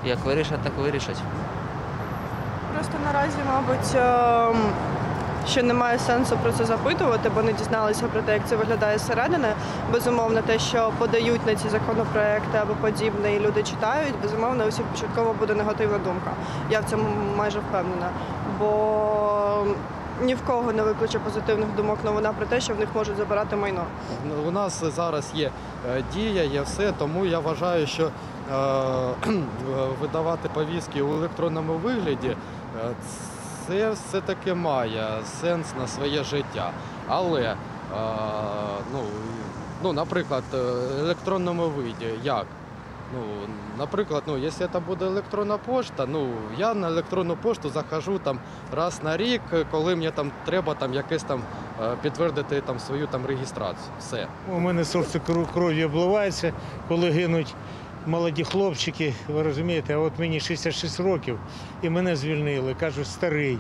Як вирішать, так вирішать. Просто наразі, мабуть, ще немає сенсу про це запитувати, бо не дізналися про те, як це виглядає зсередини. Безумовно, те, що подають на ці законопроекти або подібне, і люди читають, безумовно, у всіх початково буде негативна думка. Я в цьому майже впевнена. Бо ні в кого не викличе позитивних думок новина про те, що в них можуть забирати майно. У нас зараз є дія, є все, тому я вважаю, що видавати повістки у електронному вигляді це все-таки має сенс на своє життя. Але, наприклад, в електронному виді як? Наприклад, якщо це буде електронна пошта, я на електронну пошту захожу раз на рік, коли мені треба якесь підтвердити свою реєстрацію. Все. У мене серце кров'ю обливається, коли гинуть молоді хлопчики, ви розумієте, а от мені 66 років і мене звільнили, кажуть, старий.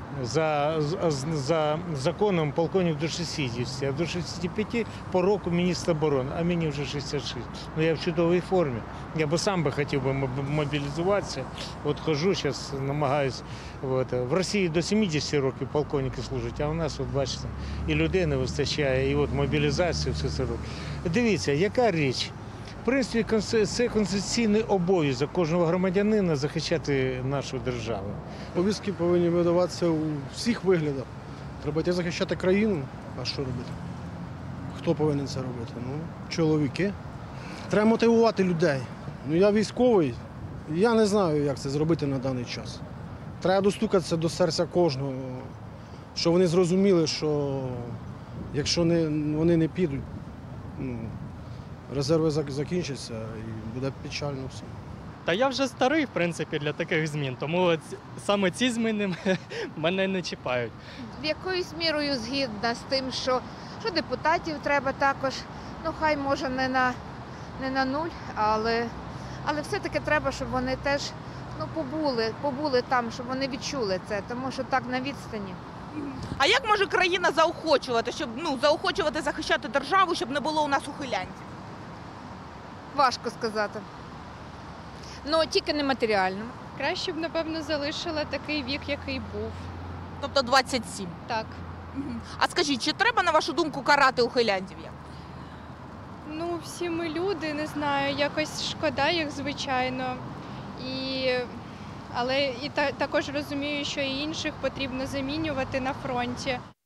За законом полковник до 60, а до 65 по року міністр оборони, а мені вже 66. Я в чудовій формі. Я б сам хотів мобілізуватися. От хожу, зараз намагаюся. В Росії до 70 років полковники служать, а у нас, бачите, і людей не вистачає, і мобілізацію все це робить. Дивіться, яка річ. В принципі, це конституційний обов'язок кожного громадянина захищати нашу державу. Повістки повинні видаватися у всіх виглядах. Треба йти захищати країну, а що робити? Хто повинен це робити? Чоловіки. Треба мотивувати людей. Я військовий, я не знаю, як це зробити на даний час. Треба достукатися до серця кожного, щоб вони зрозуміли, що якщо вони не підуть, резерви закінчаться і буде печально все. Та я вже старий, в принципі, для таких змін, тому саме ці зміни мене не чіпають. Якоюсь мірою згідна з тим, що депутатів треба також, хай може не на нуль, але все-таки треба, щоб вони теж побули там, щоб вони відчули це, тому що так на відстані. А як може країна заохочувати, щоб заохочувати захищати державу, щоб не було у нас ухилянців? Важко сказати. Тільки не матеріально. Краще б, напевно, залишила такий вік, який був. Тобто 27? Так. А скажіть, чи треба, на вашу думку, карати ухилянців? Всі ми люди, не знаю, якось шкода їх, звичайно. Але також розумію, що і інших потрібно замінювати на фронті.